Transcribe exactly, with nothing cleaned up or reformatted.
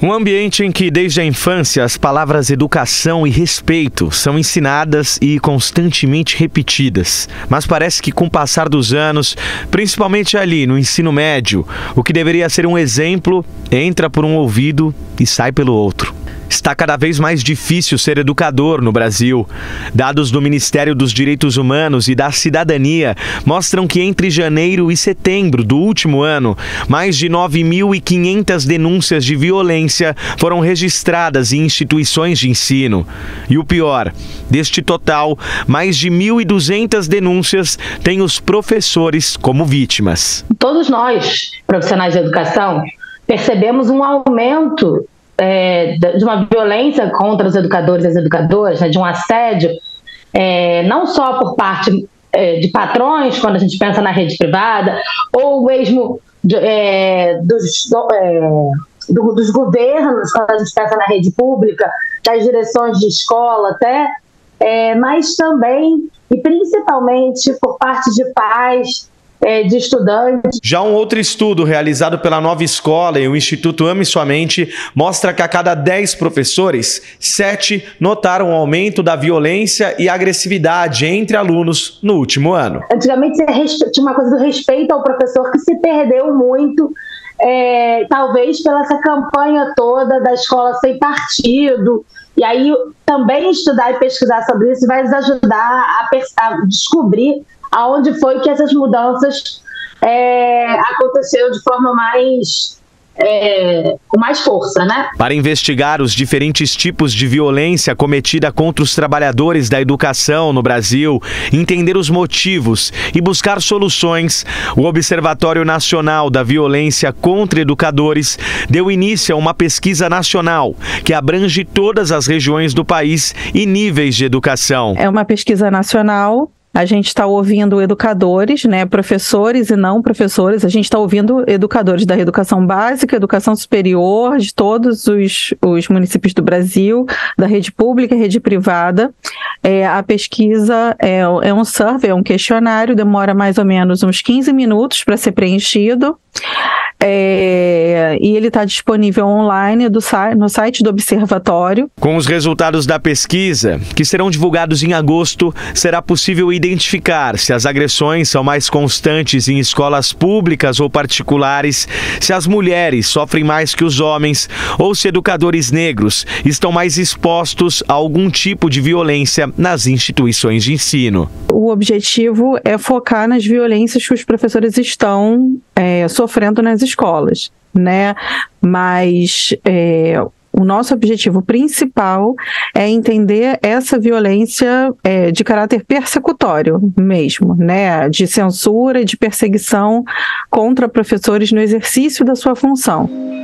Um ambiente em que, desde a infância, as palavras educação e respeito são ensinadas e constantemente repetidas. Mas parece que, com o passar dos anos, principalmente ali no ensino médio, o que deveria ser um exemplo entra por um ouvido e sai pelo outro. Está cada vez mais difícil ser educador no Brasil. Dados do Ministério dos Direitos Humanos e da Cidadania mostram que entre janeiro e setembro do último ano, mais de nove mil e quinhentas denúncias de violência foram registradas em instituições de ensino. E o pior, deste total, mais de mil e duzentas denúncias têm os professores como vítimas. Todos nós, profissionais de educação, percebemos um aumento É, de uma violência contra os educadores e as educadoras, né, de um assédio, é, não só por parte é, de patrões, quando a gente pensa na rede privada, ou mesmo de, é, dos, é, do, dos governos, quando a gente pensa na rede pública, das direções de escola até, é, mas também e principalmente por parte de pais, de estudantes. Já um outro estudo realizado pela Nova Escola e o Instituto Ame Sua Mente mostra que a cada dez professores, sete notaram um aumento da violência e agressividade entre alunos no último ano. Antigamente tinha uma coisa do respeito ao professor que se perdeu muito, é, talvez pela essa campanha toda da escola sem partido. E aí também estudar e pesquisar sobre isso vai nos ajudar a, a descobrir aonde foi que essas mudanças é, aconteceram de forma mais, é, com mais força, né? Para investigar os diferentes tipos de violência cometida contra os trabalhadores da educação no Brasil, entender os motivos e buscar soluções, o Observatório Nacional da Violência contra Educadores deu início a uma pesquisa nacional que abrange todas as regiões do país e níveis de educação. É uma pesquisa nacional. A gente está ouvindo educadores, né, professores e não professores. A gente está ouvindo educadores da educação básica, educação superior, de todos os, os municípios do Brasil, da rede pública e rede privada. É, a pesquisa é, é um survey, é um questionário, demora mais ou menos uns quinze minutos para ser preenchido. É, e ele está disponível online do, no site do Observatório. Com os resultados da pesquisa, que serão divulgados em agosto, será possível identificar se as agressões são mais constantes em escolas públicas ou particulares, se as mulheres sofrem mais que os homens ou se educadores negros estão mais expostos a algum tipo de violência nas instituições de ensino. O objetivo é focar nas violências que os professores estão é, sofrendo nas escolas, né? Mas é, o nosso objetivo principal é entender essa violência é, de caráter persecutório mesmo, né? De censura e de perseguição contra professores no exercício da sua função.